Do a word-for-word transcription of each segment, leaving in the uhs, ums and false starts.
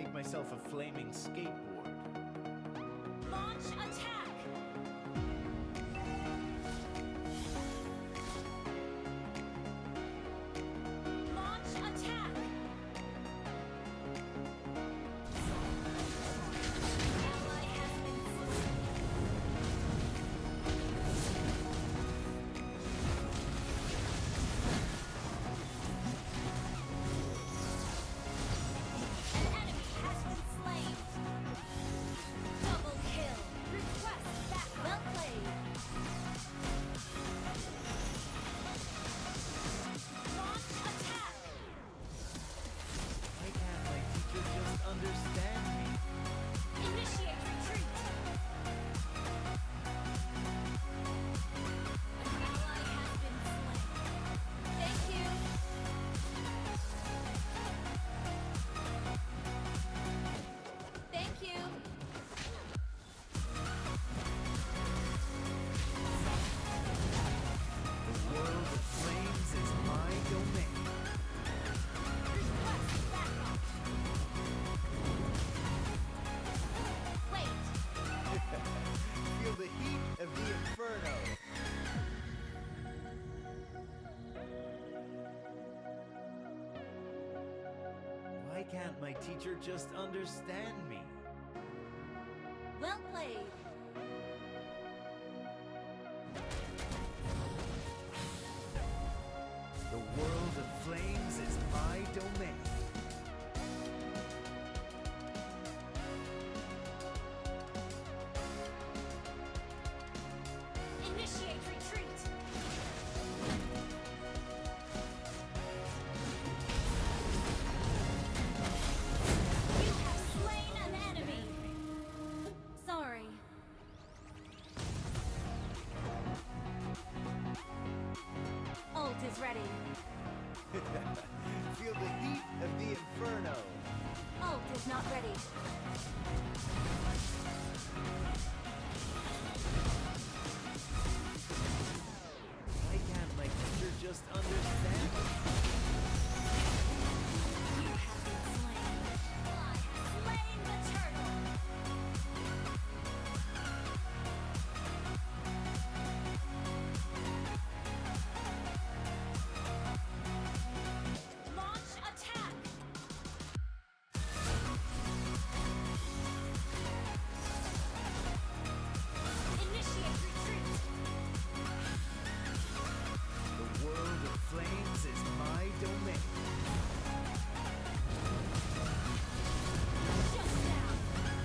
make myself a flaming skateboard. Launch attack! Launch attack! Ally has been An enemy has been slain. Double kill. Request that. Well played. Launch attack. Why can't my teacher just understand me? Initiate retreat. An ally has been slain. Thank you. Thank you. The world of flames is my domain. Request backup. Wait. Feel the heat of the inferno. Why can't my teacher just understand me? Well played. The world of flames is my domain. Initiate retreat. You have slain an enemy. Sorry. Ult is ready. Feel the heat of the inferno. Ult is not ready. Why can't my teacher just understand me? You have been slain. I have slain the turtle. Launch attack. Initiate retreat. The world of flames is my domain. Shut down.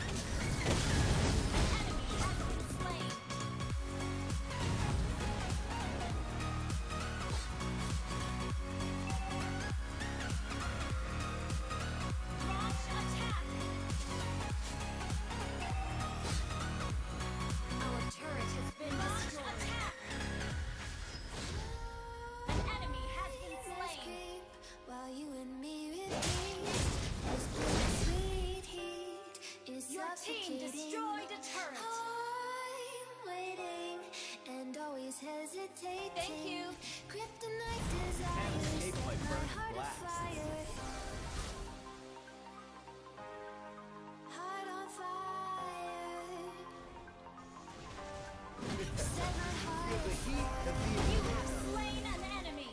Enemy has been slain. Launch attack. Our turret has been destroyed. Attack. An enemy has been slain. While you and me repeat, this bittersweet heat is Your team suffocating. destroyed a turret. I'm waiting and always hesitating. Thank you. Kryptonite desires Can't escape set my my burning heart blast. afire. Heart on fire. Set my heart Feel the heat of the You inferno. have slain an enemy.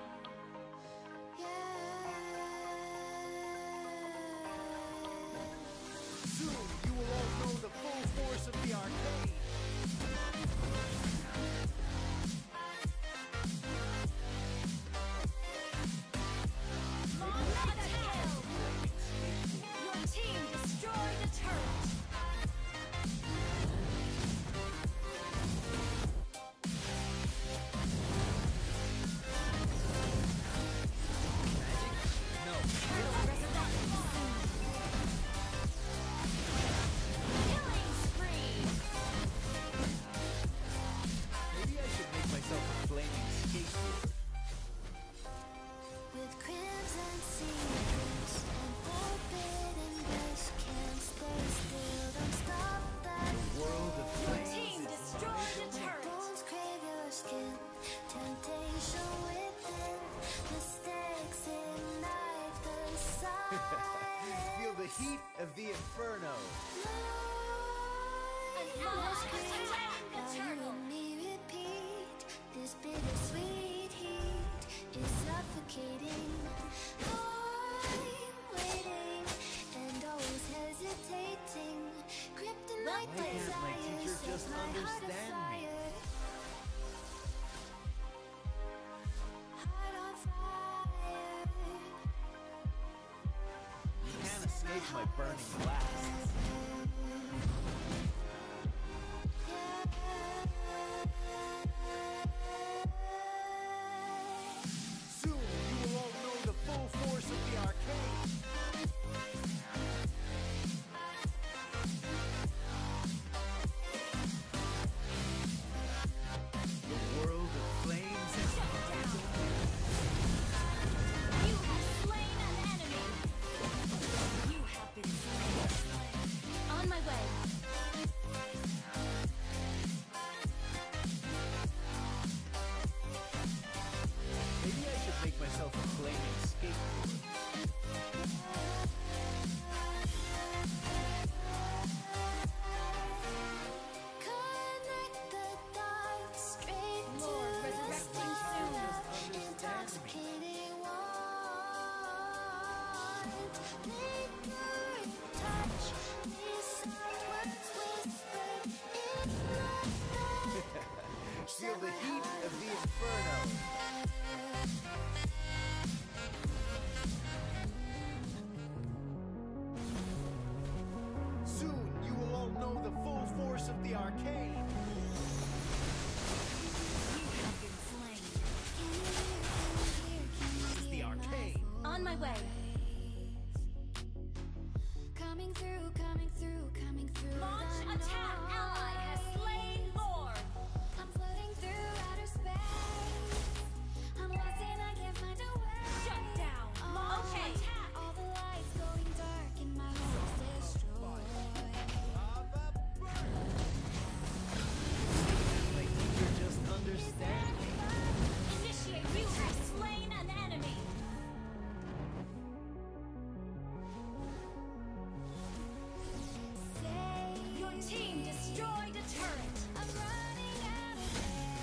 yeah. Soon you will all know the full force of the arcade. Launch attack. Your team destroyed a turret. No. Killing spree. of the Inferno. An ally has attacked the turtle. Let me repeat, this bittersweet heat is suffocating. I'm waiting and always hesitating. Kryptonite Why can't my desires teacher set just my heart understand me? afire. Heart on fire. You can't escape my burning blast. Soon you will all know the full force of the arcane. The world of flames is Shut down. You have slain an enemy. You have been slain. On my way. Maybe I should make myself a flaming skateboard. Connect the dots straight Lord, to the resurrecting stars. soon. Intoxicating want. Lingering touch. These soft words whispered in the dark. Feel the heat of the Inferno. Soon you will all know the full force of the arcane. You have been slain. This is the arcane. On my way. Coming through, coming through, coming through. Launch the attack. noise. Ally has slain Lord. I'm floating through outer space. I'm lost and I can't find a way. Shut down. Launch Okay. attack. All the lights going dark and my hopes destroyed. My teacher just understand me. Initiate. You have slain an enemy. Save Your team destroyed a turret. I'm running out of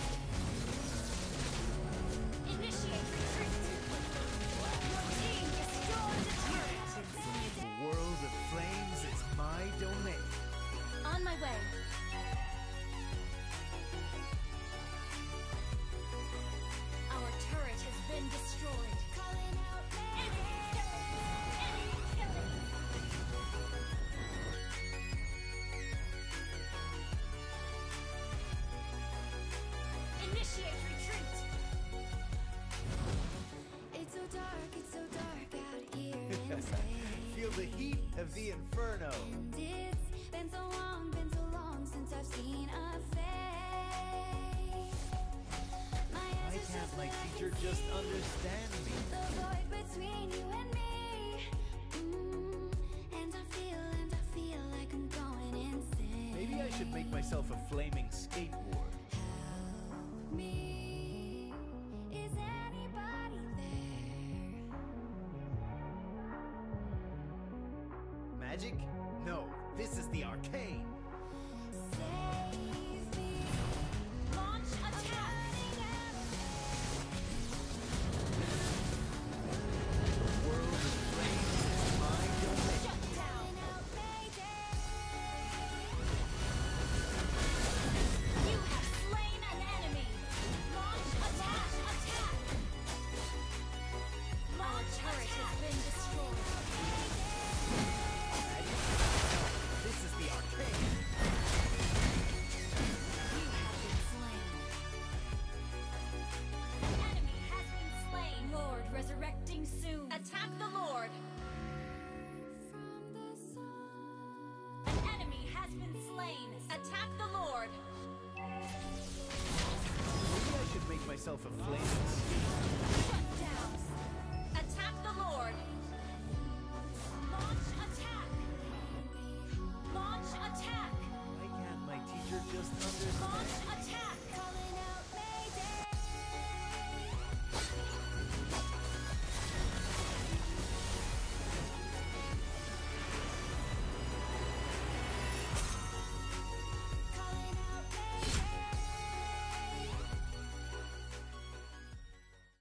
Initiate retreat. Your team destroyed a turret. The world of flames is my domain. On my way. Our turret has been destroyed. calling out Enemy killing. Enemy killing. Initiate retreat. It's so dark, it's so dark out here in space. Feel the heat of the Inferno. And it's been so long, been so long since I've seen a face. My Why eyes are can't so my full, I teacher can just see understand me? the void between you and me. Mm, and I feel, and I feel like I'm going insane. Maybe I should make myself a flaming skateboard. Help me. Is anybody there? Magic? No, this is the arcane. Save me. Launch attack. Running out of The world of flames is my domain. Shut down. calling out mayday. You have slain an enemy. Launch attack. Attack. Launch turret has been destroyed. Magic? No, this is the arcane. You have been slain. An enemy has been slain. Lord resurrecting soon. Attack the Lord. From the sun. An enemy has been slain. Attack the Lord. Maybe I should make myself a flaming skateboard. Shut down. Attack the Lord. Launch attack. Launch attack. Why can't my teacher just understand? Launch attack.